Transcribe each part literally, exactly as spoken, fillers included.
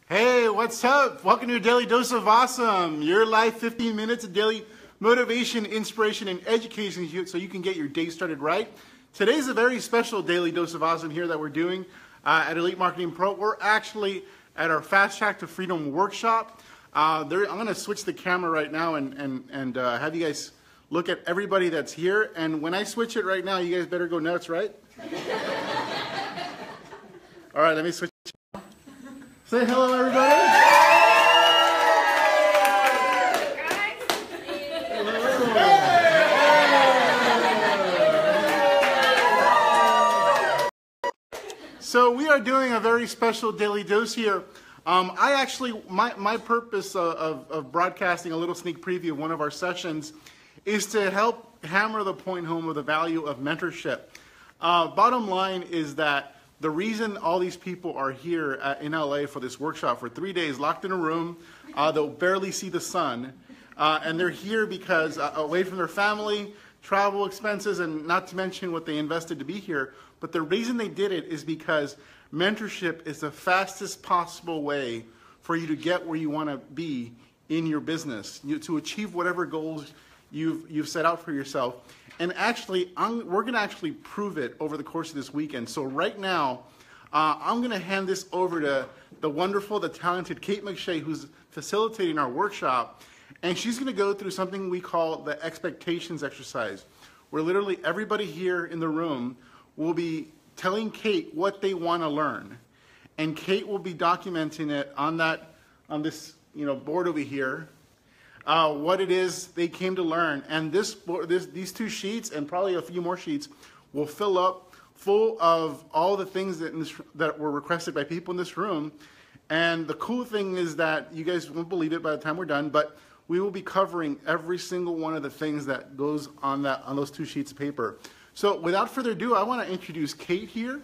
Hey, what's up? Welcome to your Daily Dose of Awesome, your life fifteen minutes of daily motivation, inspiration, and education so you can get your day started right. Today's a very special Daily Dose of Awesome here that we're doing uh, at Elite Marketing Pro. We're actually at our Fast Track to Freedom workshop. Uh, there, I'm going to switch the camera right now and, and, and uh, have you guys look at everybody that's here. And when I switch it right now, you guys better go nuts, right? All right, let me switch. Say hello, everybody. So we are doing a very special daily dose here. Um, I actually, my, my purpose of, of, of broadcasting a little sneak preview of one of our sessions is to help hammer the point home of the value of mentorship. Uh, bottom line is that the reason all these people are here at, in L A for this workshop for three days, locked in a room, uh, they'll barely see the sun, uh, and they're here because uh, away from their family, travel expenses, and not to mention what they invested to be here. But the reason they did it is because mentorship is the fastest possible way for you to get where you want to be in your business, you, to achieve whatever goals you've, you've set out for yourself. And actually, I'm, we're going to actually prove it over the course of this weekend. So right now, uh, I'm going to hand this over to the wonderful, the talented Kate McShay, who's facilitating our workshop. And she's going to go through something we call the expectations exercise, where literally everybody here in the room will be telling Kate what they want to learn. And Kate will be documenting it on that, on this, you know, board over here. Uh, what it is they came to learn. And this, this, these two sheets and probably a few more sheets will fill up full of all the things that, in this, that were requested by people in this room. And the cool thing is that you guys won't believe it by the time we're done, but we will be covering every single one of the things that goes on, that, on those two sheets of paper. So without further ado, I want to introduce Kate here.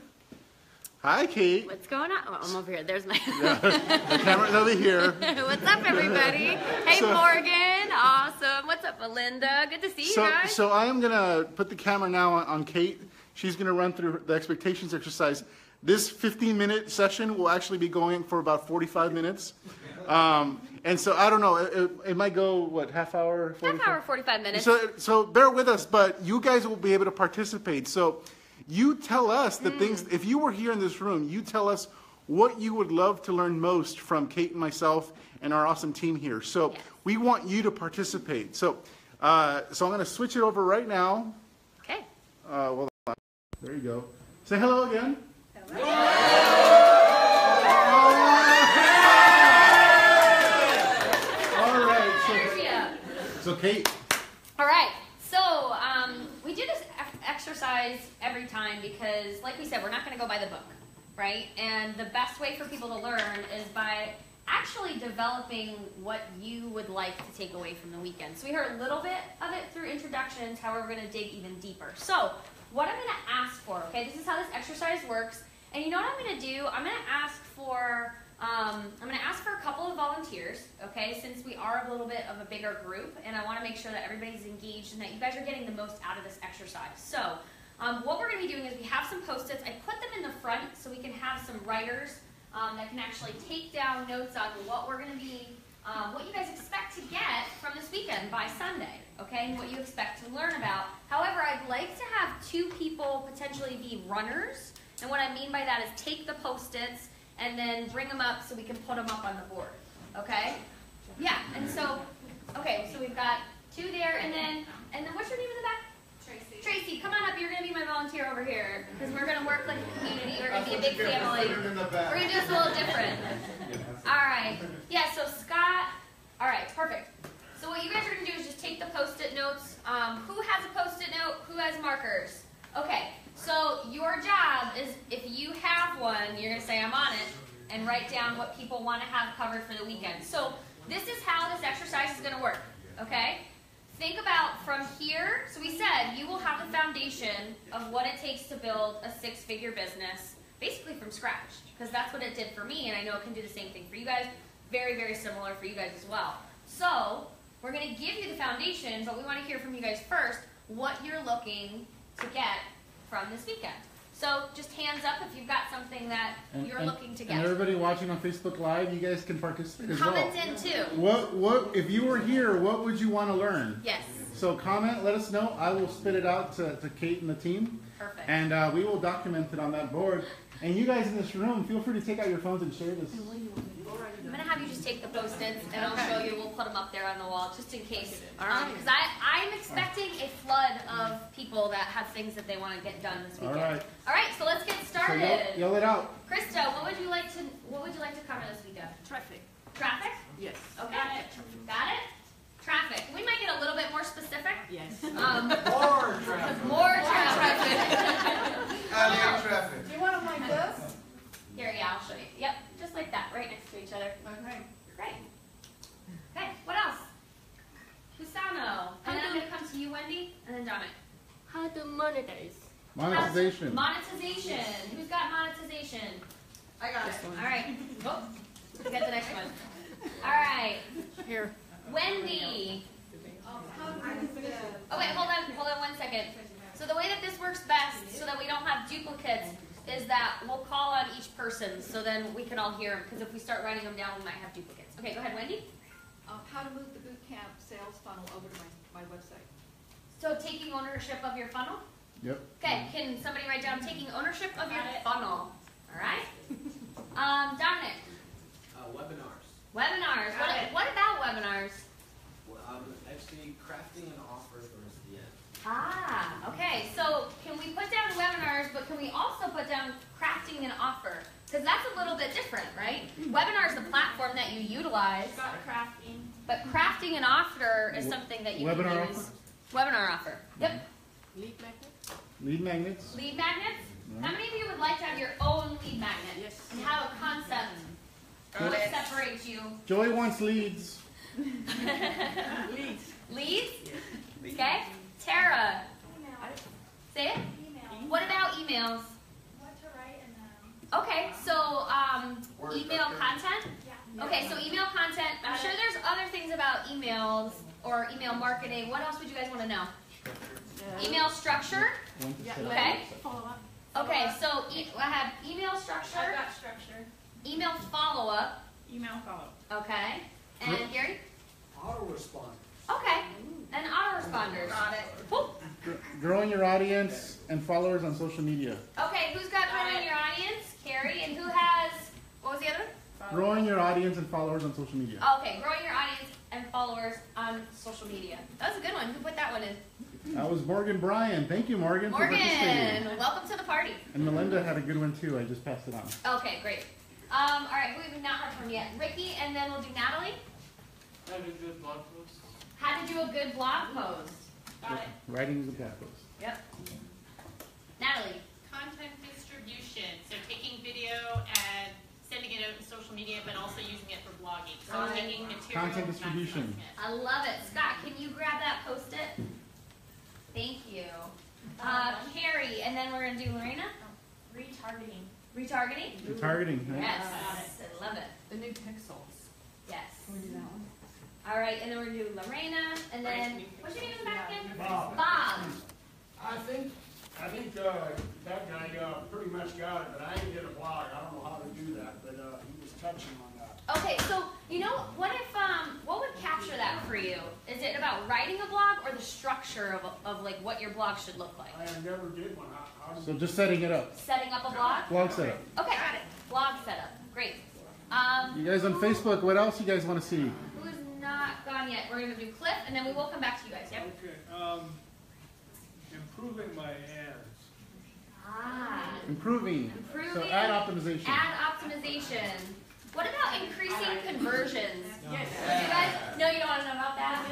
Hi, Kate. What's going on? Oh, I'm over here. There's my... Yeah, the camera's over here. What's up, everybody? Hey, so, Morgan. Awesome. What's up, Melinda? Good to see so, you guys. So I am going to put the camera now on, on Kate. She's going to run through the expectations exercise. This fifteen minute session will actually be going for about forty-five minutes. Um, and so I don't know, it, it might go, what, half hour? forty-five? Half hour, forty-five minutes. So, so bear with us, but you guys will be able to participate. So you tell us the mm. things, if you were here in this room, you tell us what you would love to learn most from Kate and myself and our awesome team here. So yes. We want you to participate. So, uh, so I'm going to switch it over right now. Okay. Uh, well, there you go. Say hello again. Hello. All right. So, so Kate. All right. So um, we do this exercise every time because, like we said, we're not going to go by the book, right? And the best way for people to learn is by actually developing what you would like to take away from the weekend. So we heard a little bit of it through introductions, however, we're going to dig even deeper. So what I'm going to ask for, okay, this is how this exercise works. And you know what I'm going to do? I'm going to ask for, um, I'm going to ask for a couple of volunteers, okay, since we are a little bit of a bigger group, and I want to make sure that everybody's engaged and that you guys are getting the most out of this exercise. So um, what we're going to be doing is we have some Post-its. I put them in the front so we can have some writers um, that can actually take down notes on what we're going to be, um, what you guys expect to get from this weekend by Sunday, okay, and what you expect to learn about. However, I'd like to have two people potentially be runners. And what I mean by that is take the Post-its and then bring them up so we can put them up on the board, okay? Yeah, and so, okay, so we've got two there, and then, and then what's your name in the back? Tracy. Tracy, come on up. You're going to be my volunteer over here because we're going to work like a community. We're going to be a big family. We're going to do this a little different. All right. Yeah, so Scott, all right, perfect. So what you guys are going to do is just take the Post-it notes. Um, who has a Post-it note? Who has markers? Okay. So your job is, if you have one, you're going to say, I'm on it, and write down what people want to have covered for the weekend. So this is how this exercise is going to work, okay? Think about from here, so we said you will have the foundation of what it takes to build a six-figure business, basically from scratch, because that's what it did for me, and I know it can do the same thing for you guys. Very, very similar for you guys as well. So we're going to give you the foundation, but we want to hear from you guys first what you're looking to get from this weekend. So just hands up if you've got something that And, you're and- looking to and get. everybody watching on Facebook Live, you guys can participate as well. Comment in too. What what if you were here? What would you want to learn? Yes. So comment, let us know. I will spit it out to, to Kate and the team, Perfect. and uh, we will document it on that board. And you guys in this room, feel free to take out your phones and share this. I'm gonna have you just take the post-its and I'll show you. We'll put them up there on the wall just in case. All right. Because I I'm expecting a flood of people that have things that they want to get done this All weekend. right. All right. So let's get So started. yell, yell it out. Krista, what would you like to what would you like to cover this weekend? Traffic. Traffic. Yes. Okay. Got it. Got it. Traffic. We might get a little bit more specific. Yes. Um, More traffic. more traffic. Adding traffic. Do you want them like this? Here, yeah, I'll show you. Yep, just like that, right next to each other. Okay. Great. Okay, what else? Cusano. And then I'm going to come to you, Wendy, and then Dominic. How to monetize? Monetization. Monetization. Who's got monetization? I got it. All right. Oh, you got the next one. All right. Here. Wendy. Oh, wait, hold on, hold on one second. So the way that this works best, so that we don't have duplicates, is that we'll call on each person, so then we can all hear them, because if we start writing them down, we might have duplicates. Okay, go ahead, Wendy. Um, how to move the boot camp sales funnel over to my, my website. So taking ownership of your funnel? Yep. Okay, can somebody write down taking ownership of your funnel? All right. Um, Dominic, Uh, webinars. webinars. Got What, it. what about webinars? Well, um, actually, crafting an offer towards the end. Ah, okay. So can we put down webinars, but can we also put down crafting an offer? Because that's a little bit different, right? Webinar is the platform that you utilize, Got crafting. but crafting an offer is something that you Webinar can use. offer? Webinar offer. Yep. Lead magnet? Lead magnets. Lead magnets. Right. How many of you would like to have your own lead magnet Yes. and have a concept? Got What it. separates you? Joy wants leads. Leads. Leads? Okay. Tara, say it. Email. What about emails? What to write in them. Okay, so um, Word email vector. content. Yeah. Okay, so email content. I'm sure there's other things about emails or email marketing. What else would you guys want to know? Email structure. When to Yeah. set up. Okay. Follow up. Okay, so e- I have email structure, I've got structure. email follow up. Email follow up. Okay, and Gary. Autoresponder. Okay, and autoresponders. Got it. Whoop. Gr- Growing your audience and followers on social media. Okay, who's got growing your audience? Carrie, and who has what was the other? Growing your audience and followers on social media. Okay, growing your audience and followers on social media. That was a good one. Who put that one in? That was Morgan Bryan. Thank you, Morgan, for participating. Morgan, welcome to the party. And Melinda had a good one too. I just passed it on. Okay, great. Um, all right, who have we not heard from yet? Ricky, and then we'll do Natalie. How to do a blog post? How to do a good blog post. Got it. Writing is a blog post. Yep. Natalie. Content distribution, so taking video and sending it out to social media, but also using it for blogging. So Got it. taking material. Content distribution. maximizing it. I love it. Scott, can you grab that post-it? Thank you. Uh, Carrie, and then we're going to do Lorena. Retargeting. Retargeting? The targeting. Right? Yes. I love it. The new pixels. Yes. Can we do that one? All right, and then we're going to do Lorena, and then, what's your name in the back again? Bob. Bob. I think, I think, uh, that guy, uh, pretty much got it, but I ain't did a blog, I don't know how to do that, but, uh, he was touching on that. Okay, so you know what if um what would capture that for you? Is it about writing a blog or the structure of, of like what your blog should look like? I never did one, how, how So did just setting it up. Setting up a blog? Blog setup. Okay, blog setup. Great. Um, You guys on Facebook, what else you guys want to see? who's not gone yet? We're gonna do Cliff, and then we will come back to you guys. Yep. Okay, um, improving my ads. Ah, Improving. improving. So ad optimization. Ad optimization. What about increasing conversions? Yes. You guys? No, you don't want to know about that.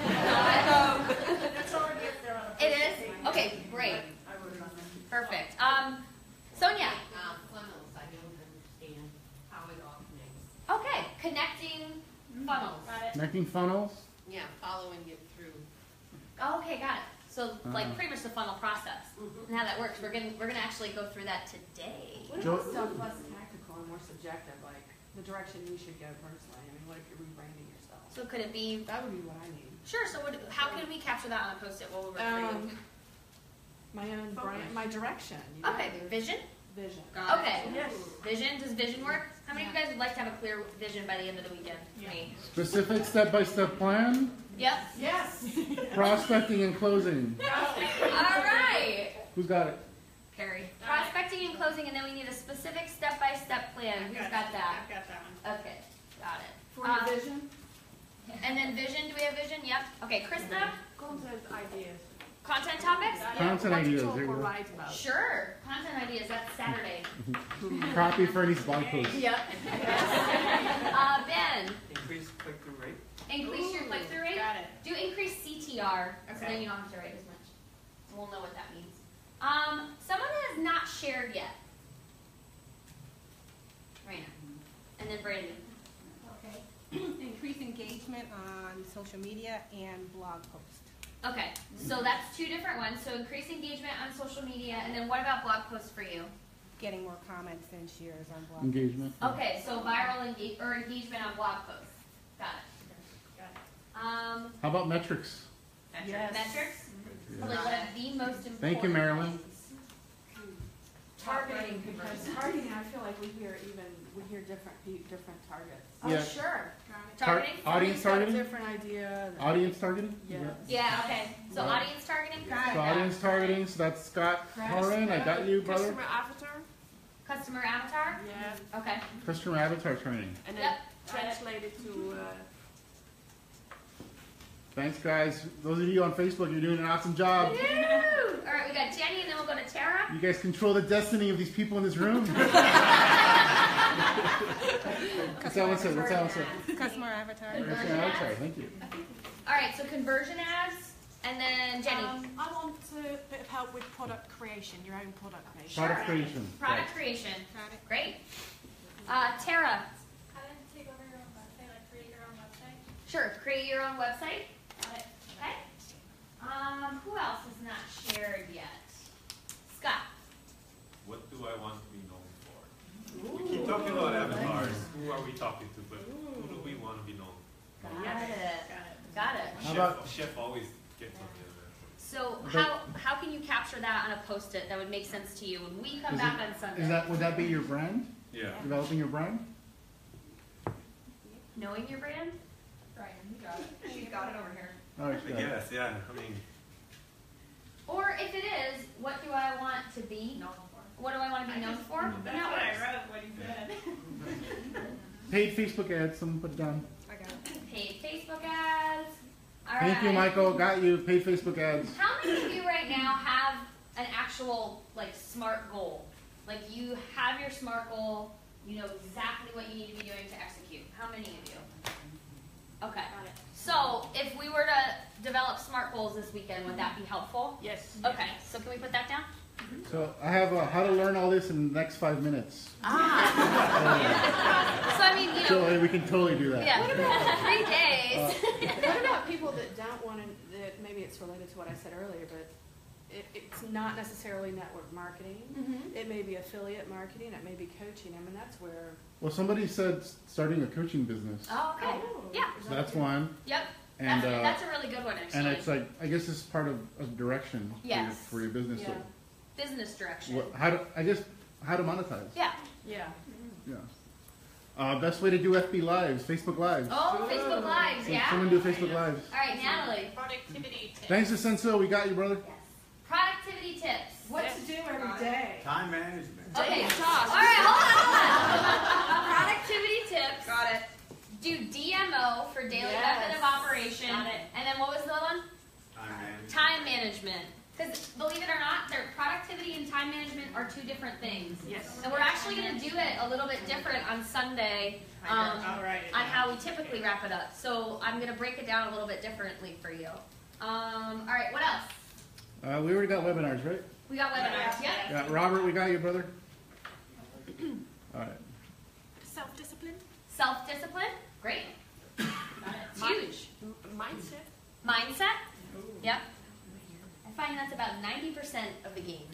That's already up there on the. It is. Okay, great, I wrote it on there. perfect. Um, Sonia. Um, funnels, I don't understand how it all connects. Okay, connecting funnels. Got it. Connecting funnels. Yeah, following it through. Okay, got it. So like Uh-huh. pretty much the funnel process and how that works. We're gonna we're gonna actually go through that today. What Jo- if it's stuff less tactical and more subjective, like the direction you should go personally? I mean, what if you're rebranding yourself? So could it be That would be what I need. sure? So what, how can we capture that on a post-it? What would work for you? Um, my own brand, my direction. You know? Okay, vision. vision. Got it. Okay. Yes. Vision, does vision work? How many of you guys would like to have a clear vision by the end of the weekend? Me. Specific step-by-step plan, Yep. Yes. prospecting and closing. All right. Who's got it? Carrie. Prospecting and closing, and then we need a specific step-by-step plan. I've Who's got got it. that? I've got that one. Okay, got it. For Um, your vision, And then vision, do we have vision? Yep. Okay, Krista, content ideas. content topics? Content ideas, What there to you talk or go. write about. Sure. Content ideas, that's Saturday. Copy for any blog posts. Yep. Uh, Ben, Increase click-through rate. increase your click-through rate. Got it. Do increase C T R, so Okay. then you don't have to write as much. We'll know what that means. Um, someone has not shared yet. Raina. And then Brandon. Okay. Increase engagement on social media and blog posts. Okay, so that's two different ones. So increase engagement on social media, and then what about blog posts for you? Getting more comments and shares on blog Engagement. Okay, so viral engage or engagement on blog posts. Got it. Got it. Um, How about metrics? Yes. metrics. Probably one of the most important. Thank you, Marilyn. things. Targeting, because targeting, I feel like we hear even, we hear different, pe- different targets. Oh, Yeah. sure. Tar- Targeting. audience Somebody's got a targeting? Different idea. Audience targeting? Yes. Yeah. Okay. So Yeah. audience targeting. So audience targeting, so that's Scott Horan, I got you, brother. Customer avatar. Customer avatar. Yeah. Okay. Customer avatar training. And Yep. then translated to, uh, Thanks, guys. Those of you on Facebook, you're doing an awesome job. Woo! All right, we got Jenny, and then we'll go to Tara. You guys control the destiny of these people in this room. What's that one say? What's that one say? Customer avatar. Customer avatar, thank you. All right, so conversion ads, and then Jenny. Um, I want a bit of help with product creation, your own product creation. Product creation. Product creation. Got it. Great. Uh, Tara. How to take over your own website, like create your own website. Sure. Create your own website. Got it. Okay. Um, who else has not shared yet? Scott. What do I want to be known for? We keep talking about avatars. Who are we talking to? But who do we want to be known for? Got it. Got it. Got it. How Chef, about- chef always gets on the other. So But- how how can you capture that on a post-it that would make sense to you when we come Is back it- on Sunday? Is that, would that be your brand? Yeah. Developing your brand? Knowing your brand? Brian, you got it. She's got it over here. All right, I Scott. guess, yeah. I mean, Or if it is, what do I want to be? Known for. What do I want to be known for? That's That what I works. wrote, what he said. Paid Facebook ads, someone put it down. I got it. Paid Facebook ads. All right. Thank you, Michael. Got you. Paid Facebook ads. How many of you right now have an actual like SMART goal? Like you have your SMART goal, you know exactly what you need to be doing to execute. How many of you? Okay. So if we were to develop SMART goals this weekend, would that be helpful? yes. Okay. So can we put that down? So I have uh, how to learn all this in the next five minutes. Ah. So I mean, you know, So uh, we can totally do that. yeah, three days. What about people that don't want to, that maybe it's related to what I said earlier, but it, it's not necessarily network marketing. Mhm. It may be affiliate marketing, it may be coaching. I mean, that's where. Well, somebody said s- starting a coaching business. Oh, okay. Yeah. So that's one. Yep. And that's, uh, that's a really good one, actually. and it's like, I guess this is part of, of direction for, your, Yes. for your business. Yeah. So business direction. what, how to, I guess, how to monetize. Yeah. Yeah. Yeah. Uh, best way to do F B Lives, Facebook Lives. Oh, Facebook Lives, So yeah. Someone do Facebook Lives. All right, Natalie. Productivity tips. Thanks to Senso, we got you, brother. Yes. Productivity tips. What to do every day. Time management. Okay. All right, hold on, hold on. Productivity tips. Got it. Do D M O for daily Yes. method of operation. Got it. And then what was the other one? Time management. Time management. Because believe it or not, their productivity and time management are two different things. Yes. And we're actually going to do it a little bit different on Sunday um, I'll write it on down. how we typically wrap it up. So I'm going to break it down a little bit differently for you. Um, all right, what else? Uh, we already got webinars, right? We got webinars. Yep. Yeah, Robert, we got you, brother. All right. Self-discipline, Self-discipline. Great. Got it. It's huge. m- mindset. Mindset. Yep. I find that's about ninety percent of the game.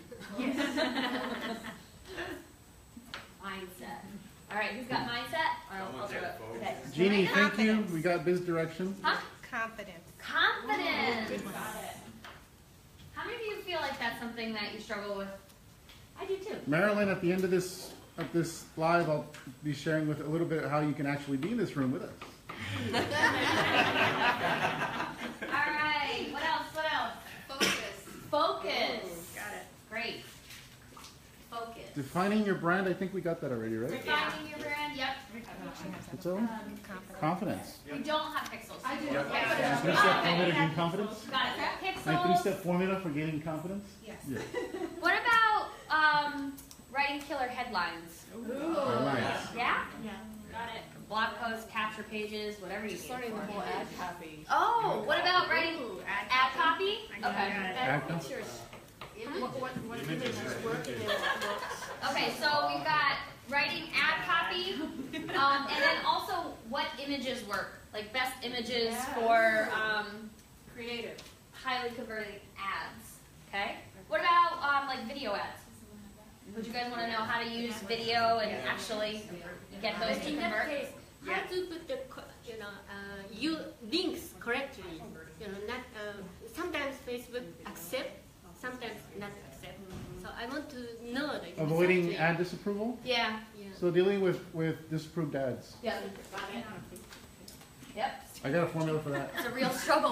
Mindset. All right, who's got mindset? I'll, I'll Someone's do it. got folks. Okay. Jeannie, thank you. Confidence. We got biz direction. Huh? Confidence. Confidence. Got it. How many of you feel like that's something that you struggle with? I do too. Marilyn, at the end of this of this live, I'll be sharing with a little bit how you can actually be in this room with us. All right. What else? What else? Focus. Focus. Got it. Great. Focus. Defining your brand, I think we got that already, right? Defining your brand. Yep. What's that one? Confidence. We don't have pixels. I do. And three-step formula to gain confidence? Got it. My Pixels. three-step formula for gaining confidence? Yes. Yeah. What about um, writing killer headlines? Alliance. Yeah? Yeah. Got it. Blog posts, capture pages, whatever you Just need. learning the whole ad copy. Oh, what about writing Ooh, ad copy? Okay. Ad copy. What's yours? What, what, what images work and then what looks? Okay, so we've got writing ad copy, um, and then also what images work, like best images Yeah. for um, Creative. highly converting ads. Okay. What about um, like video ads? Would you guys want to know how to use video and actually get those to In that convert? case, how to put the co- you know uh, you links correctly? You know, not uh, sometimes Facebook accept, sometimes not accept. So I want to know the Avoiding exactly- ad disapproval? Yeah. Yeah. So dealing with, with disapproved ads. Yep. Got it. Yep. I got a formula for that. It's a real struggle.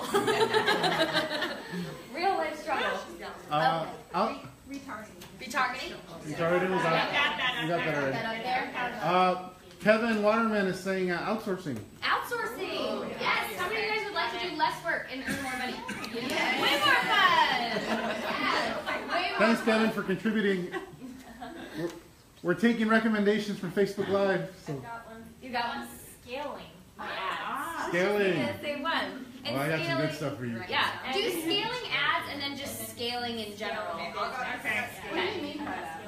Real life struggle. Uh, I'll, Retargeting. Retargeting. Retargeting was Got out. that, You got that Got already. that up there. Uh, Kevin Waterman is saying uh, outsourcing. Outsourcing. Yes. How many of you guys would like to do less work and earn more money? Way more fun. Yeah. Way more Thanks, fun. Kevin, for contributing. We're, we're taking recommendations from Facebook Live. So You got one. Scaling my ads. scaling. Yes, they won. Oh, I got some good stuff for you. Yeah. Do scaling ads and then just scaling in general. Okay. What do you mean by that?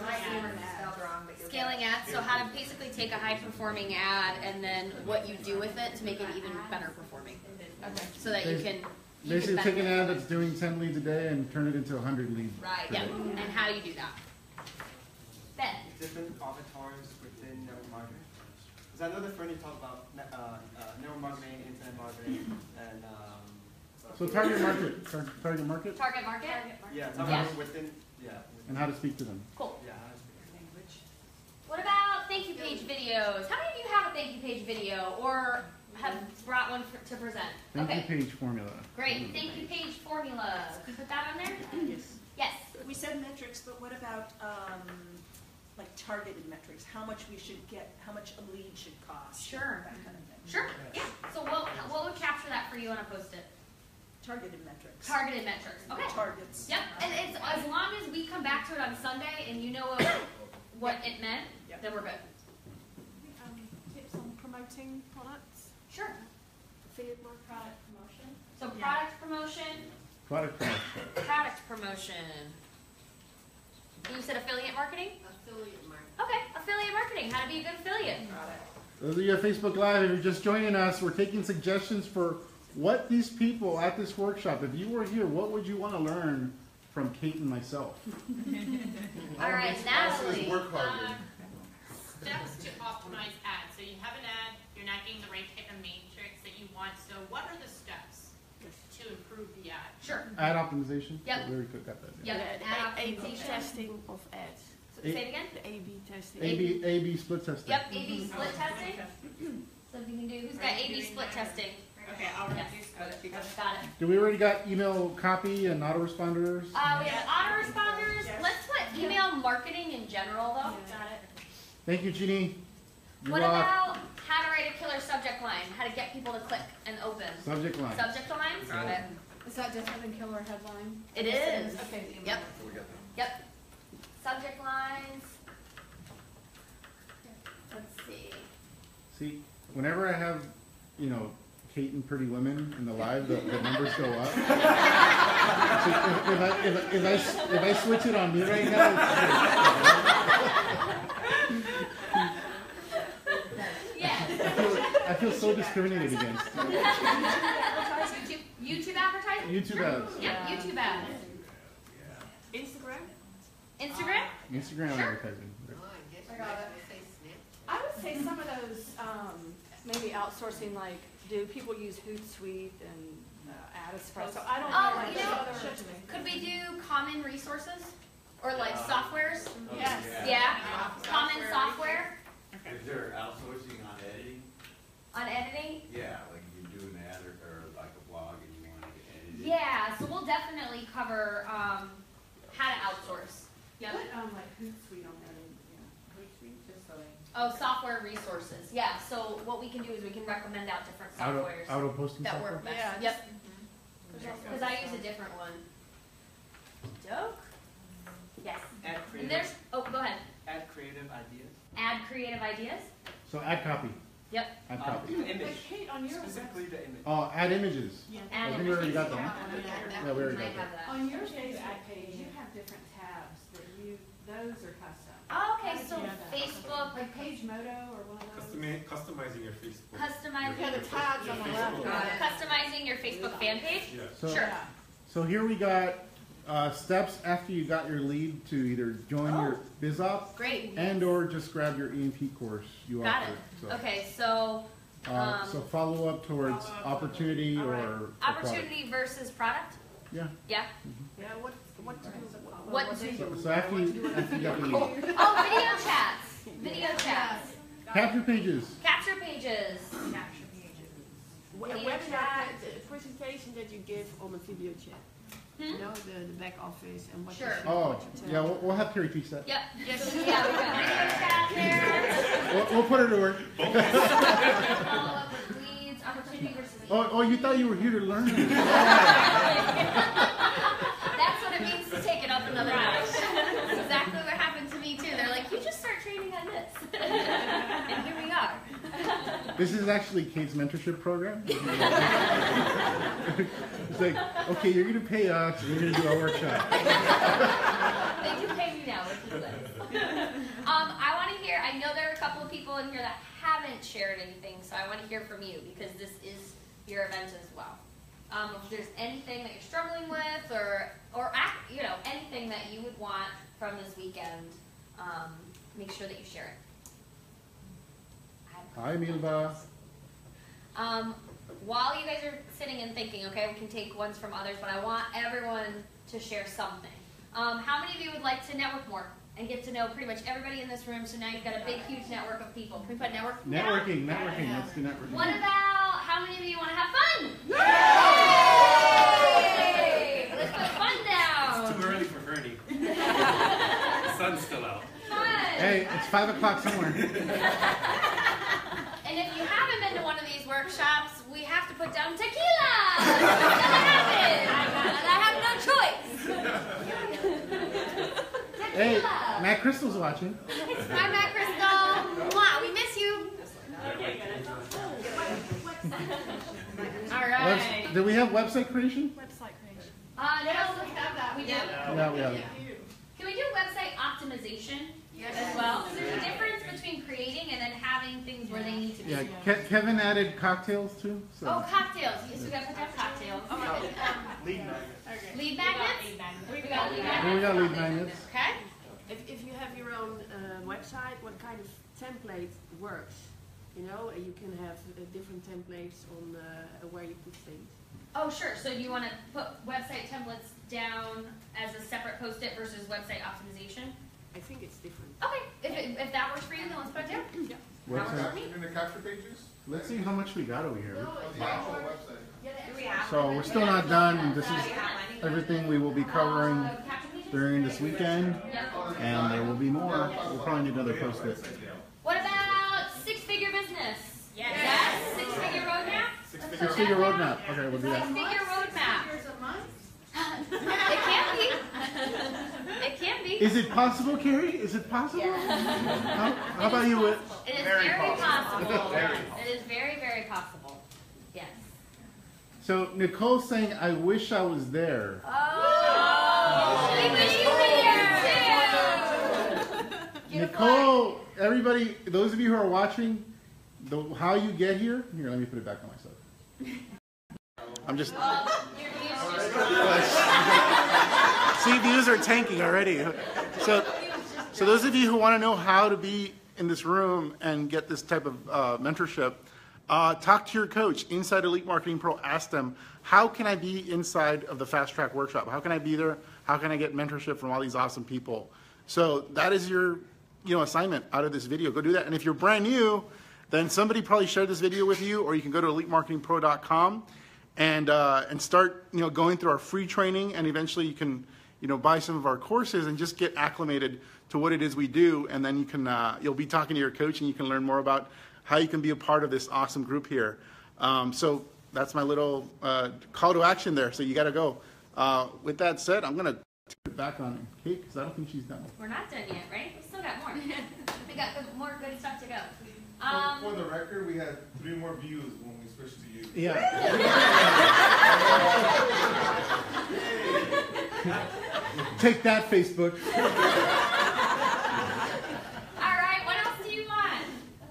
Scaling ads, so how to basically take a high performing ad and then what you do with it to make it even better performing. Okay. So that you can you Basically, can take an benefit. ad that's doing ten leads a day and turn it into one hundred leads. Right, per yeah. day. And how do you do that? Ben. Different avatars within network marketing. Because I know that Fernie talked about ne- uh, uh, network marketing, internet marketing, and um, So target market. Tar- target market Target market? yeah, talk Yeah. about within yeah. Within, and how to speak to them. Cool. yeah. What about thank you page videos? How many of you have a thank you page video or have brought one for, to present? Thank Okay. you page formula. Great. Thank you page formula. Can you put that on there? Yes. Yes. We said metrics, but what about, um, like targeted metrics? How much we should get, how much a lead should cost? Sure. That kind of thing. Sure. Yeah. So what, what would capture that for you on a post-it? Targeted metrics. Targeted metrics. Okay. Targets. Yep. And it's as long as we come back to it on Sunday and you know what, what it meant, Yep. then we're good. Um, tips on promoting products? Sure. Affiliate marketing. Product promotion. So product promotion, Product promotion. product promotion. You said affiliate marketing? Affiliate marketing. Okay, affiliate marketing. How to be a good affiliate. Those of you at Facebook Live, if you're just joining us, we're taking suggestions for what these people at this workshop, if you were here, what would you want to learn from Kate and myself? All right, Natalie. Work harder. Uh, steps to optimize ads. So you have an ad, you're not getting the right type of matrix that you want. So what are the steps to improve the ad? Sure. Ad optimization? Yep. We already got that. Yep. Ad A B optimization. testing of ads. So say it again. The A B testing. A B, A B split testing. Yep, A B split testing. So if you can do, who's got A B split testing? Okay, I'll Yes. Got it. Do we already got email copy and autoresponders? Uh, we have autoresponders. Let's put email marketing in general though. Got it. Thank you, Jeannie. You What rock. about how to write a killer subject line? How to get people to click and open? Subject line. Subject lines? Got it. Is that different than killer headline? It is. Okay. Yep. So we got that. Yep. Subject lines. Let's see. See, whenever I have, you know, Kate and Pretty Women in the live, the, the numbers go up. So if, if, I, if, I, if, I, s- if I switch it on me right now, Yes. it's, I, feel, I feel so discriminated against. YouTube, YouTube advertising? YouTube ads. Yep, YouTube ads. Instagram? Instagram? Instagram Sure. advertising. Oh, I guess I you got might it. say snap. I would say some of those, um, maybe outsourcing, like, do people use Hootsuite and uh, Addispress? So I don't know. Oh, like you know, those other- could we do common resources? Or like softwares? Yes. Yeah? Common software Is there outsourcing on editing? on editing? Yeah, like if you do an ad or, or like a blog and you want to get edited. Yeah, so we'll definitely cover um, how to outsource. Yep. Put, um, like Hootsuite on there, yeah. Hootsuite, just so they. Oh, software resources. Yeah, so what we can do is we can recommend out different Auto, softwares auto posting that software? work best. Yeah, Yep. just- Because I use a different one. Dope. Yes. Add And creative, there's, oh, go ahead. add creative ideas. Add creative ideas. So add copy. Yep. Add Um, copy. the image, But Kate, on your specifically the image. Oh, add images. Add I think we already got images. that. Yeah, Yeah, we already might got have that. On your Facebook page, you have different tabs that you, those are custom. Oh, okay, How did so you know that? Facebook, Like Page Moto or one of those? Customa- customizing your Facebook. customizing, Yeah, the tabs on the left. Got it. customizing your Facebook fan page. Yeah. So, Sure. Yeah. so here we got uh, steps after you got your lead to either join your BizOp Great. and or just grab your E M P course you Got offer. it. So, Okay, so uh, um, so follow up towards follow up opportunity All or, right. or product. opportunity versus product. Yeah. Yeah. Yeah, what, what to do? What to So, so after you after you got the lead, Oh, video chats. Video chats. capture pages. Capture pages. A Video webinar, chat. the presentation that you give on the video chat, Hmm? you know, the, the back office and what you Sure. should, Oh, what you tell. yeah, we'll, we'll have Carrie teach that. Yep. Yes. Yeah, we got video chat there. We'll, we'll put her to work. Follow up with leads, opportunity versus. Oh, oh, you thought you were here to learn? That's what it means to take it up another notch. That's exactly what happened to me too. They're like, you just start training on this, and here we are. This is actually Kate's mentorship program. It's like, okay, you're gonna pay us, and you're gonna do our workshop. They do pay me now, which is nice. Um, I want to hear. I know there are a couple of people in here that haven't shared anything, so I want to hear from you because this is your event as well. Um, if there's anything that you're struggling with, or or act, you know, anything that you would want from this weekend, um, make sure that you share it. Hi, Milva. Um, while you guys are sitting and thinking, okay, we can take ones from others, but I want everyone to share something. Um, how many of you would like to network more and get to know pretty much everybody in this room? So now you've got a big, huge network of people. Can we put network? Networking, networking. Let's do networking. What about how many of you want to have fun? Yay! Let's put fun down. It's too early for Bernie. The sun's still out. Fun. Hey, it's five o'clock somewhere. And if you haven't been to one of these workshops, we have to put down tequila. It's gonna happen. And I have no choice. Hey, Tequila. Matt Crystal's watching. Hi, Matt Crystal. Mwah, we miss you. All right. Webs- do we have website creation? Website creation. Uh, no, we have that. We do. Yeah, we have it. Can we do website optimization as well? Because there's a difference between creating and then having things where they need to be. Yeah, Ke- Kevin added cocktails too. So. Oh, cocktails. Yes, we got to put down cocktails. Lead magnet. Lead magnets? We got lead Oh, we magnets. got lead magnets. Okay. If, if you have your own uh, website, what kind of template works? You know, you can have uh, different templates on uh, where you put things. Oh, sure. So you want to put website templates down as a separate post-it versus website optimization? I think it's different. Okay. If, it, if that works for you, then let's put it down. Yeah. That works for me. In the capture pages? Let's see how much we got over here. The actual website. So we're still not done. This is everything we will be covering during this weekend, and there will be more. We'll probably need another post-it. What about six-figure business? Yes. Yes. Six-figure roadmap? Six-figure roadmap. Okay, we'll do that. Six-figure roadmap. It can be. It can be. Is it possible, Carrie? Is it possible? How, how about you, Whit? It is very, Very possible. possible. Very It is very, very possible. Yes. So Nicole's saying, "I wish I was there." Oh, we wish you were there too. Nicole, everybody, those of you who are watching, the, how you get here, here, let me put it back on myself. I'm just, see, views are tanking already. So, so those of you who want to know how to be in this room and get this type of uh, mentorship, uh, talk to your coach, Inside Elite Marketing Pro. Ask them, how can I be inside of the Fast Track Workshop? How can I be there? How can I get mentorship from all these awesome people? So that is your, you know, assignment out of this video. Go do that. And if you're brand new, then somebody probably shared this video with you, or you can go to elite marketing pro dot com and uh, and start, you know, going through our free training, and eventually you can, you know, buy some of our courses and just get acclimated to what it is we do, and then you can uh, you'll be talking to your coach, and you can learn more about how you can be a part of this awesome group here. Um, so that's my little uh, call to action there. So you got to go. Uh, with that said, I'm gonna turn it back on Kate because I don't think she's done. We're not done yet, right? We still got more. We got good, more good stuff to go. Um, For, for the record, we had three more views when we switched to you. Yeah. Take that, Facebook. all right, what else do you want?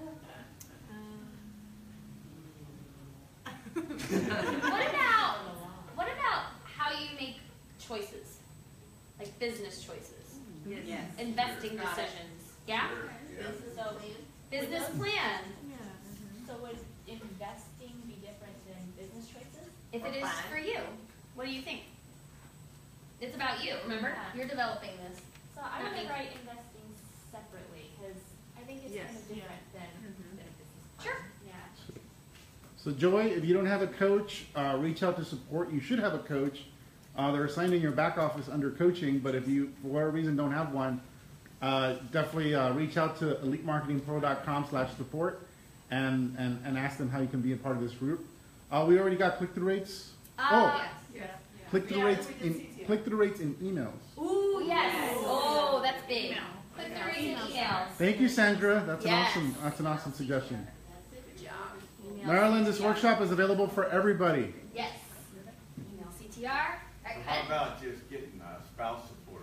what about what about how you make choices, like business choices, Yes. Yes. investing Got it. decisions? Yeah. Yeah. So, Business plan. so would investing be different than business choices? If Or it is plan? for you, what do you think? It's about you. Remember, Yeah. you're developing this. So I Not would me. write investing separately because I think it's Yes. kind of different than, Mm-hmm. than a business plan. Sure. Yeah. So Joy, if you don't have a coach, uh, reach out to support. You should have a coach. Uh, they're assigned in your back office under coaching, but if you, for whatever reason, don't have one, uh, definitely uh, reach out to elite marketing pro dot com slash support and, and, and ask them how you can be a part of this group. Uh, we already got click-through rates. Uh, Yes. Click-through Yeah, rates we did in C T O. click-through rates in emails. Ooh, yes. Oh, that's big. Email. Click through in emails. Thank you, Sandra. That's an Yes. awesome. That's an awesome suggestion. Good job. Email Marilyn, this C T R. workshop is available for everybody. Yes. Email C T R. Right, How cut. about just getting uh, spouse support?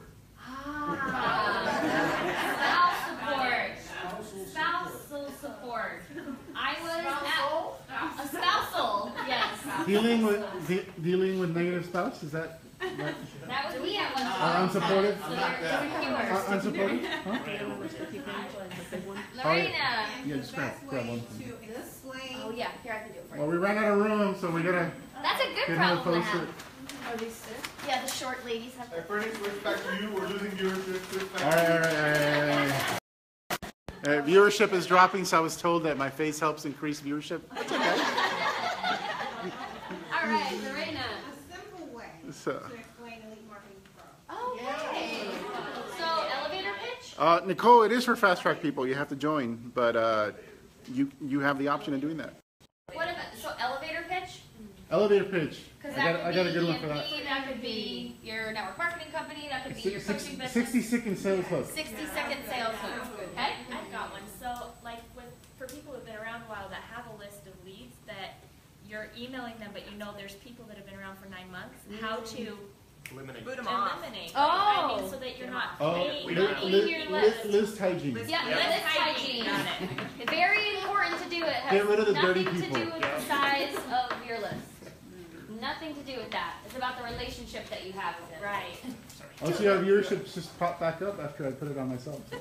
Ah. Spouse support. Spousal support. I was at a spousal. Yes. Dealing with de- dealing with negative spouse, is that, that That was me at one uh, point. unsupportive? So there- there were keywords. Uh, unsupportive? Huh? Lorena. Yeah, just grab, grab one. To explain. Oh yeah, here I can do it for Well, you. we ran out of room, so we gotta That's a good get her to problem to post have. it. Are these six? Yeah, the short ladies have. Hey, Fernie, switch back to you. We're losing viewership. Switch back All to right, you. all right, all right, all right. Uh, viewership is dropping, so I was told that my face helps increase viewership. That's okay. All right, Lorena. A simple way So, to explain Elite Marketing Pro. Okay. So elevator pitch. uh, Nicole, it is for fast track people. You have to join, but uh, you you have the option of doing that. What about so elevator pitch? Elevator pitch. I Because got, that could I got a be good one for that. E M P, that could be your network marketing company, that could be your Six- coaching business. sixty second sales hook. sixty second sales hook. Okay. I've got one. So, like, with for people who've been around a while that have a list of leads that you're emailing them, but you know there's people that have been around for nine months. How to Eliminate. boot them off? Eliminate. Oh. I mean, so that you're not Oh, paying li- money. li- your li- list. list hygiene. Yeah, Yeah. list hygiene. Got it. Very important to do it. Has Get rid of the nothing dirty to people. do with the size of your list. Nothing to do with that. It's about the relationship that you have with it. Right. Oh, see, our viewership just popped back up after I put it on myself. So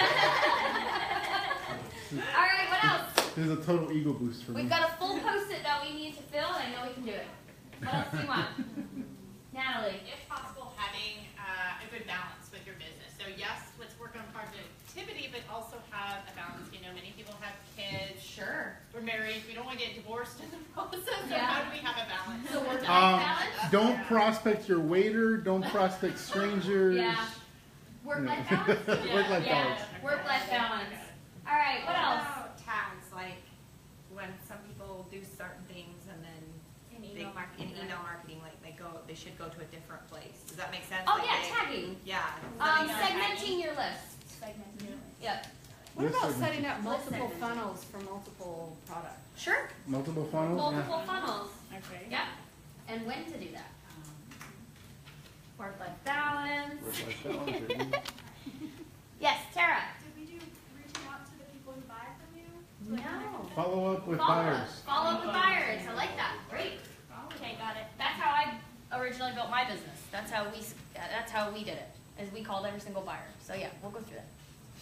All right, what else? this is a total ego boost for me. We've got a full post-it that we need to fill, and I know we can do it. What else do you want? Natalie. If possible, having uh, a good balance with your business. So yes, let's work on productivity, but also have a balance. You know, many people have kids. Sure. We're married. We don't want to get divorced in the process. So Yeah. how do we have a balance? So work-life Um, balance? don't prospect your waiter. Don't prospect strangers. Yeah. Work-life balance? Work-life Yeah. balance. Work-life balance. All right, what else? About tags, like when some people do certain things and then In they, email marketing. in email marketing, like they go, they should go to a different place. Does that make sense? Oh, Like yeah, they- tagging. Yeah. Um, Does that make sense? segmenting your list. Segmenting your list. Yep. What List about segmenting. setting up multiple segmenting. funnels for multiple products? Sure. Multiple funnels. Multiple funnels. Okay. Yep. And when to do that. Work-life balance. Yeah. Work-life balance. Yes, Tara. Did we do reaching out to the people who buy from you? No. Follow up with Follow up. buyers. Follow up with buyers. I like that. Great. Okay, got it. That's how I originally built my business. That's how we. That's how we did it. Is we called every single buyer. So yeah, we'll go through that.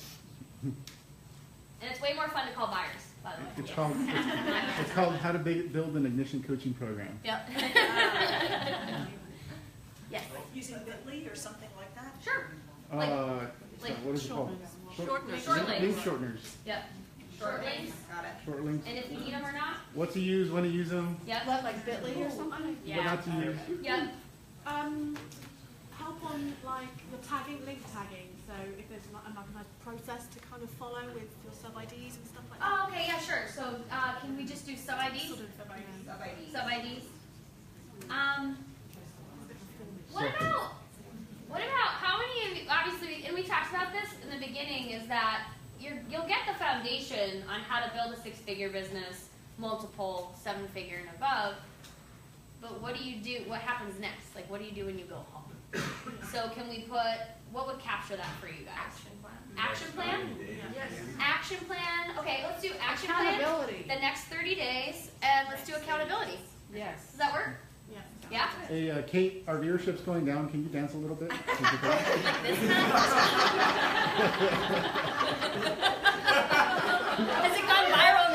And it's way more fun to call buyers, by the way. It's called, it's, it's called How to Ba- Build an Ignition Coaching Program. Yep. Yes. Using Bitly or something like that? Sure. Uh, Like- it's like not- what is it called? Short links. Short Short link links. shorteners. Yep. Short links. Got it. Short links. And if you need them or not. What to use, when to use them, Yep. What, like Bitly or something? what not to use. Yep. Um, help on like the tagging, link tagging. So if there's not enough nice process to kind of follow with your sub I Ds and stuff like that. Oh, okay, yeah, sure. So uh, can we just do sub I Ds? Sort of sub I Ds. Sub I Ds. Sub I Ds. Um, what about what about how many of you, obviously, and we talked about this in the beginning, is that you're, you'll get the foundation on how to build a six-figure business, multiple, seven-figure and above. But what do you do? What happens next? Like, what do you do when you go home? So can we put, what would capture that for you guys? Action plan. Action plan? Yes. Action plan. Okay, let's do action Accountability. plan. The next thirty days, and let's do accountability. Yes. Does that work? Yeah. Yeah? Hey, uh, Kate, our viewership's going down. Can you dance a little bit? Like this kind? Has it gone viral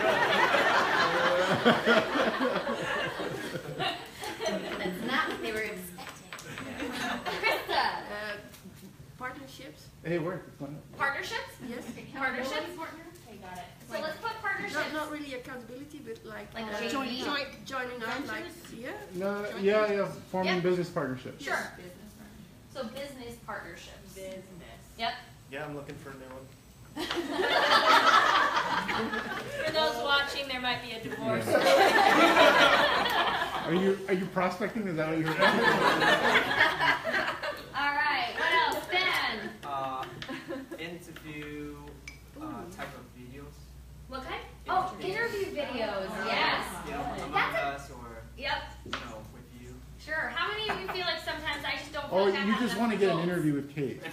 now? That's not what they were expecting. Krista, Uh, partnerships? Hey, where? It's going up. partnerships? Yes. Partnerships? Okay, got it. So let's put partnerships. Not, not really accountability, but like, Like uh, J V? join, join, joining up, like, yeah. No, yeah, yeah, forming Yeah. business partnerships. Sure. So business partnerships. Business. Yep. Yeah, I'm looking for a new one. For those watching, there might be a divorce. Are you are you prospecting? Is that what you're doing? All right. What else, Ben? Uh, interview uh, type of videos. What kind? Oh, interview videos. Yes. Yeah, among That's a- us or Yep. you know with you. Sure. How many of you feel like sometimes I just don't feel Oh, like I you have just enough want to get an results? interview with Kate.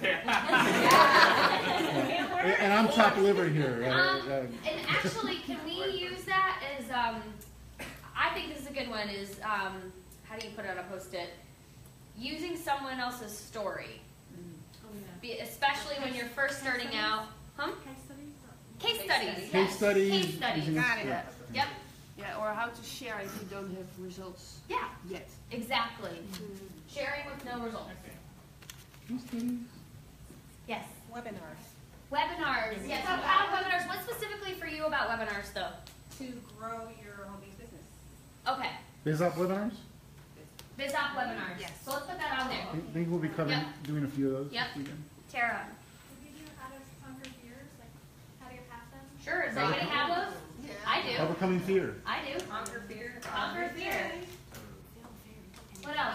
And I'm top liver here. Uh, Um, uh, and actually, can we use that as, um, I think this is a good one, is, um, how do you put it on a post-it? Using someone else's story. Oh, yeah. Be, especially when you're first starting out. Huh? Case studies? Case studies. Case yes. studies. Case studies. using- Got it. yeah. Yep. Yeah, or how to share if you don't have results Yeah. yet. Exactly. Sharing with no results. Case studies. Yes. Webinars. Webinars. Yes. So about webinars. What specifically for you about webinars, though? To grow your home-based business. Okay. BizOp webinars? BizOp webinars. Yes. So let's put that on there. I think we'll be covering, Yep. doing a few of those Yep. this weekend. Tara. Did you do how to conquer fears, like how to get past them? Sure. Does anybody have those? I do. Overcoming fear. I do. Conquer fear. Conquer fear. What else?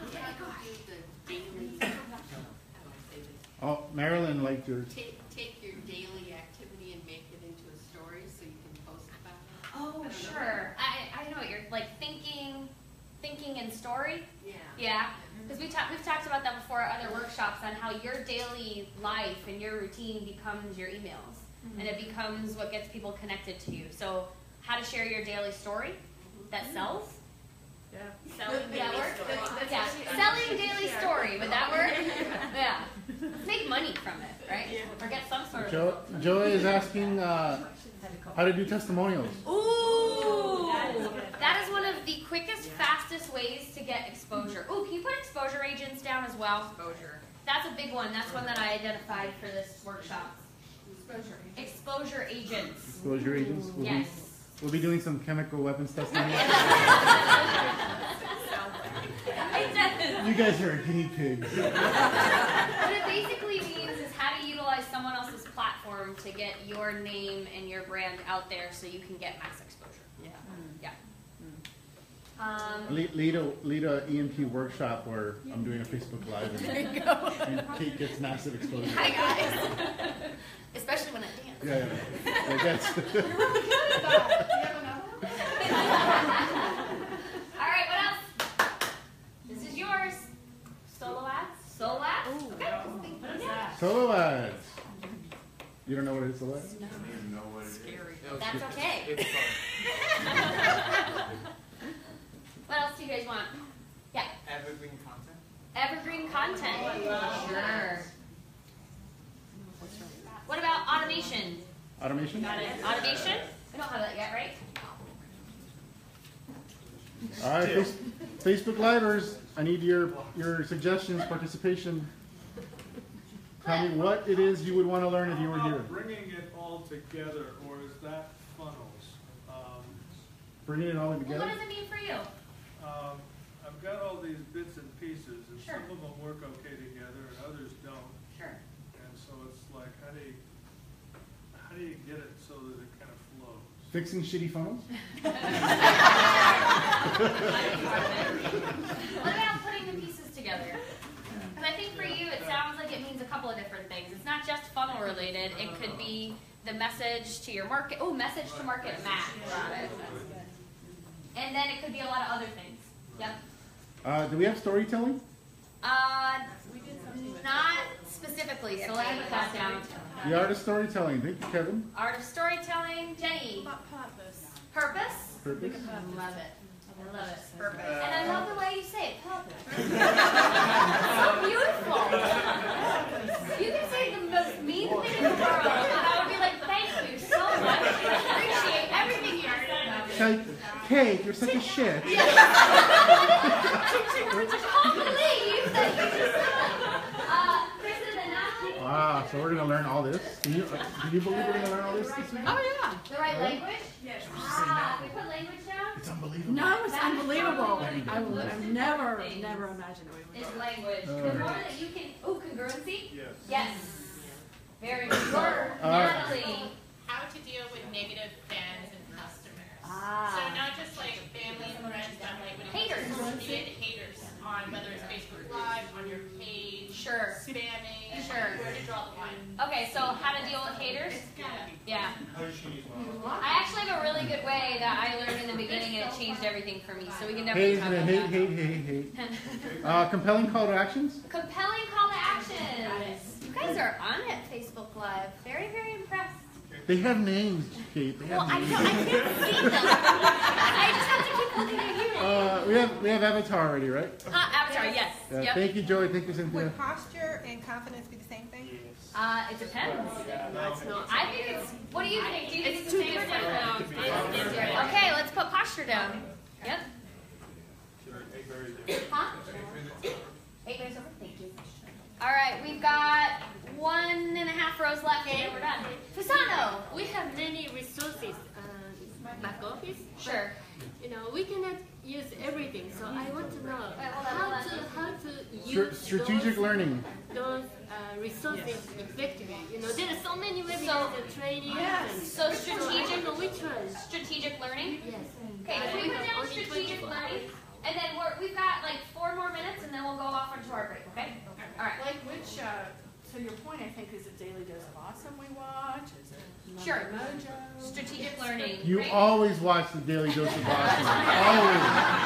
Oh, Marilyn liked yours. Take, take your daily activity and make it into a story so you can post about it. Oh, sure. I, I know what you're like thinking, thinking and story. Yeah. Yeah. Because we talked, we've talked about that before at other workshops on how your daily life and your routine becomes your emails, Mm-hmm. and it becomes what gets people connected to you. So, how to share your daily story that sells. Yeah. Selling daily that work? story. Yeah. Selling daily story. Would that work? Yeah. Let's make money from it, right? Or get some sort of. Jo- Joey is asking uh, how to do testimonials. Ooh! That is one of the quickest, fastest ways to get exposure. Ooh, can you put exposure agents down as well? Exposure. That's a big one. That's one that I identified for this workshop. Exposure. Exposure agents. Exposure agents. We'll Yes. Be, we'll be doing some chemical weapons testing. It does. You guys are guinea pigs. What it basically means is how to utilize someone else's platform to get your name and your brand out there so you can get mass exposure. Yeah. Yeah. Um, lead, lead, a, lead a E M P workshop where I'm doing a Facebook Live and, There you go. and Kate gets massive exposure. Hi guys. Especially when I dance. Yeah, yeah. Like that's You're really good at that. Do you have another one? All right, what else? This is yours. Solo ads? Solo ads? Okay. What is that? Solo ads. You don't know what it is, solo ads? I don't even know what it is. Scary. That's okay. It's fun. What else do you guys want? Yeah. Evergreen content. Evergreen content. Sure. What about automation? Automation? Got it. Automation? We don't have that yet, right? All right, face, Facebook Livers. I need your, your suggestions, participation. Tell me what it is you would want to learn if you were How here. about bringing it all together, or is that funnels? Um, Bringing it all Well, together. what does it mean for you? um, I've got all these bits and pieces, and Sure. some of them work okay together, and others don't. Sure. And so it's like, how do you, how do you get it so that it kind of flows? Fixing shitty funnels? What about putting the pieces together? Because I think for you, it sounds like it means a couple of different things. It's not just funnel related. It could be the message to your market. Oh, message to market match. Got it. And then it could be a lot of other things. Yep. Uh, do we have storytelling? Uh, not specifically. So let me put that down. The art of storytelling. Thank you, Kevin. Art of storytelling, Jenny. Purpose. Purpose. Purpose. I love it. I love it. Purpose. And I love the way you say it. Purpose. So beautiful. You can say the most mean thing in the world, and I would be like, thank you so much. I appreciate everything you're saying. Kate, Kate, you're such a shit. I can't believe that you just said that. Uh, Kristen and Natalie. Wow, so we're going to learn all this? Can you, uh, can you believe we're going to learn all this this week? Oh yeah. The right language? Yes. Ah, we put language down? It's unbelievable. No, it's That is unbelievable. probably I would one of the have most never, important things. never imagined it. Is language. Uh, The more that you can, oh, congruency? Yes. Yes. Very good word. Uh, Natalie. How to deal with negative fans and customers. Ah. So not just like family and friends, but like when it Haters. comes to even haters on whether it's Facebook Live, on your page, Sure. spamming, Sure. where to draw the line. Okay, so how to deal with haters? Yeah. Yeah. I actually have a really good way that I learned in the beginning and it changed everything for me. So we can definitely Hate, talk about hate, that. hate, hate, hate. Uh, compelling call to actions? Compelling call to action. You guys are on it, Facebook Live. Very, very impressed. They have names, Kate. They have Well, I names. know I can't see them. I just have to keep looking at you. Uh, we have we have Avatar already, right? Uh, Avatar, yes. Uh, Yep. Thank you, Joey. Thank you, Cynthia. Would posture and confidence be the same thing? Uh, it depends. That's not. I think it's. What do you think? Do you think It's it's too the same or different. different? It's different. Okay, let's put posture down. Yep. Huh? Eight minutes over. Thank you. All right, we've got one and a half rows left, and then we're done. Fusano. We have many resources, uh, back office. Sure. You know, we cannot use everything, so I want to know Wait, hold on, hold how on. to how to Str- use strategic those, learning. those uh, resources effectively. You know, there are so many webinars So- and trainings. Yes. And So I strategic- don't know which one. Strategic learning. Yes. Okay, so we put down strategic learning, and then we're, we've got like four more minutes, and then we'll go off into our break. Okay. All right. Like which, uh, so your point, I think, is it Daily Dose of Awesome we watch? Is it Monday Sure. Mojo? Strategic learning. You right? always watch the Daily Dose of Awesome. Always.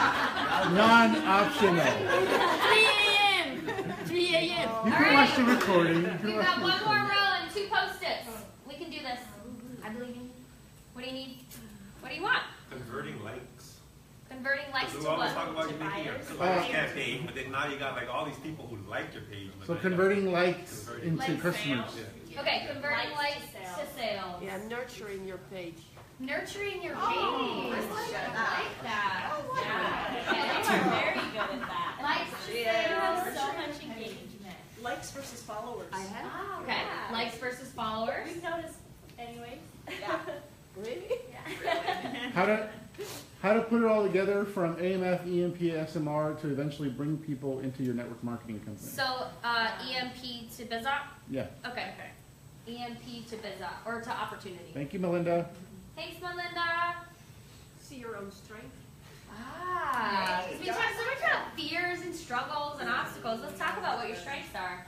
Non-optional. three a m three a m You All can right. watch the recording. You can We've watch got the one more recording. row and two post-its. We can do this. I believe in you. What do you need? What do you want? Converting likes. Converting likes to Because we always what? talk about you making a To likes buyers? campaign, but then now you got like all these people who like your page. but So now you converting got- likes converting- into Like customers. Yeah. Okay, converting likes Likes to sales. Yeah, nurturing your page. Nurturing your page. Oh, I like that. Oh, Yeah. Yeah, you are very good at that. Likes to You have sales. so much engagement. Likes versus followers. I have. Oh, Okay, yeah. likes versus followers. We've noticed anyways. Yeah. Really? Yeah. How to how to put it all together from A M F, E M P, S M R to eventually bring people into your network marketing company. So, uh, E M P to BizOp? Yeah. Okay, okay. E M P to BizOp, or to opportunity. Thank you, Melinda. Thanks, Melinda. See your own strength. Ah, we talked so much about fears and struggles and obstacles. Let's talk about what your strengths are.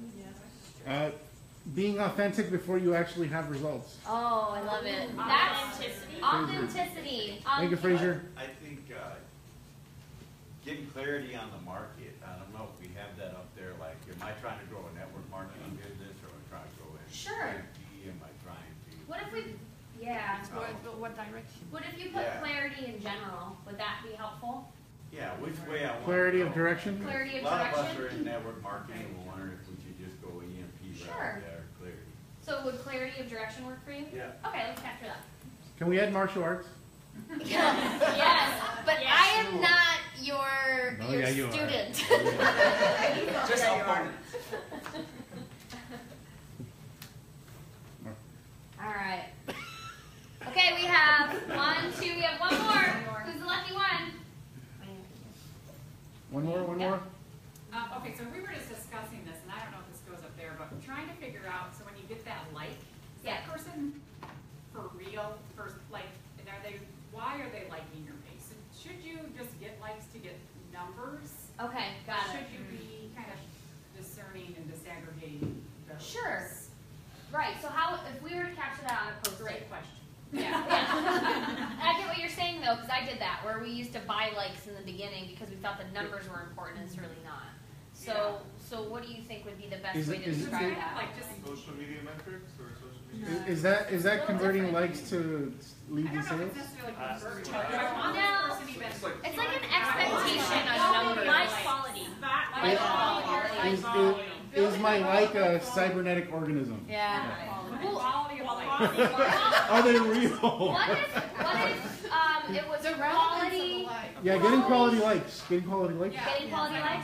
Uh, being authentic before you actually have results. Oh, I love it. That's Authenticity. authenticity. Thank you, Um, Fraser. I think, uh, getting clarity on the market, I don't know if we have that up there, like, am I trying to grow a network marketing business, or am I trying to grow a Sure. A P? Am I trying to? What if we, yeah. What, what direction? What if you put Yeah. clarity in general? Would that be helpful? Yeah, which way I want. Clarity to of go. direction. Clarity of A lot of us direction? are in network marketing, and we're wondering if we should just go E M P Sure. route there, clarity. So would clarity of direction work for you? Yeah. Okay, let's capture that. Can we add martial arts? Yes, but Yes. I am not your Oh, your yeah, you are. student. Just Yeah, our you are. opponent. All right. Okay, we have one, two, we have one more. Who's the lucky one? One more, one more. Uh, okay, so we were just discussing this, and I don't know if this goes up there, but trying to figure out, so when you get that like, is that person for real, for, like, and are they, why are they liking your page? So should you just get likes to get numbers? Okay, got it. Should you be kind of discerning and disaggregating those? Sure. Right, so how, if we were to capture that on a post-it. Great question. Yeah. yeah. I get what you're saying though, because I did that, where we used to buy likes in the beginning because we thought the numbers were important, and it's really not. So, so what do you think would be the best Is way it- to is it- describe that? Like just Social media metrics or social media? Is, is that is that converting likes to leads and sales? necessarily Uh, converting. uh, Like, want this No. person even- It's like an expectation of numbers. Like quality. Like quality. Is, is, is my like a cybernetic organism? Yeah. Well, Quality of life. Are they real? what if, what if um, it was quality, Yeah, getting quality likes. Getting quality likes. getting quality likes?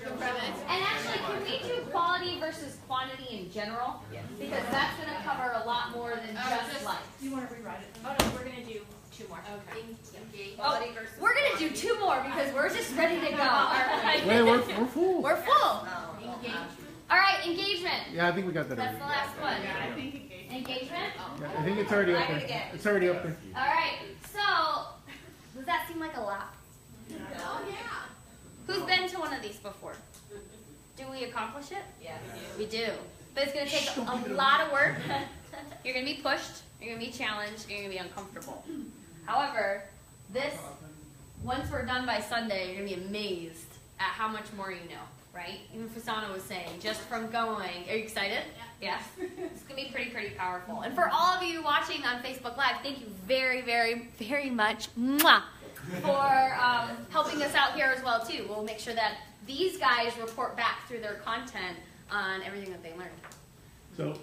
And actually, can we do quality versus quantity in general? Because that's going to cover a lot more than just likes. You wanna rewrite it? Oh no, we're gonna do two more. Okay. Engage. Oh, we're going to do two more because we're just ready to go. All right. Wait, we're, we're full. We're full. Engage. All right, engagement. Yeah, I think we got that That's the already. last one. I think engagement. Engagement? Yeah, I think it's already up Write it there. again. It's already up there. All right, so does that seem like a lot? Oh, yeah. Who's been to one of these before? Do we accomplish it? Yeah. We do. But it's going to take a lot of work. You're going to be pushed, you're going to be challenged, you're going to be uncomfortable. However, this, once we're done by Sunday, you're going to be amazed at how much more you know, right? Even Fasana was saying, just from going. Are you excited? Yes. It's going to be pretty, pretty powerful. And for all of you watching on Facebook Live, thank you very, very, very much mwah, for um, helping us out here as well, too. We'll make sure that these guys report back through their content on everything that they learned. So.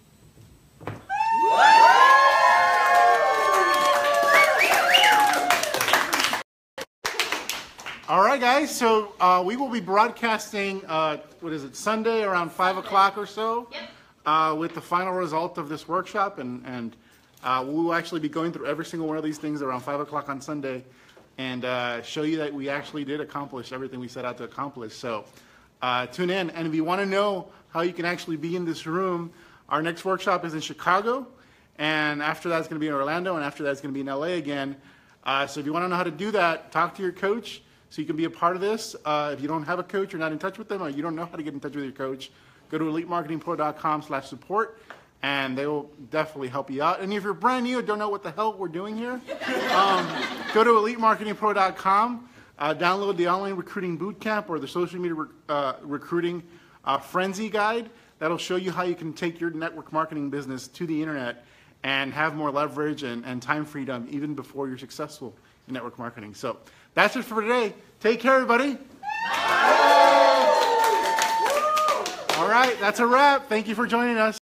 All right, guys. So uh, we will be broadcasting. Uh, what is it? Sunday around five o'clock or so. Yep. Uh, with the final result of this workshop, and and uh, we will actually be going through every single one of these things around five o'clock on Sunday, and uh, show you that we actually did accomplish everything we set out to accomplish. So uh, tune in, and if you want to know how you can actually be in this room, our next workshop is in Chicago, and after that it's going to be in Orlando, and after that it's going to be in L A again. Uh, so if you want to know how to do that, talk to your coach so you can be a part of this. Uh, if you don't have a coach, you're not in touch with them, or you don't know how to get in touch with your coach, go to elite marketing pro dot com slash support, and they will definitely help you out. And if you're brand new and don't know what the hell we're doing here, um, go to elite marketing pro dot com, uh, download the online recruiting bootcamp or the social media rec uh, recruiting uh, frenzy guide. That'll show you how you can take your network marketing business to the internet and have more leverage and, and time freedom even before you're successful in network marketing. So that's it for today. Take care, everybody. All right, that's a wrap. Thank you for joining us.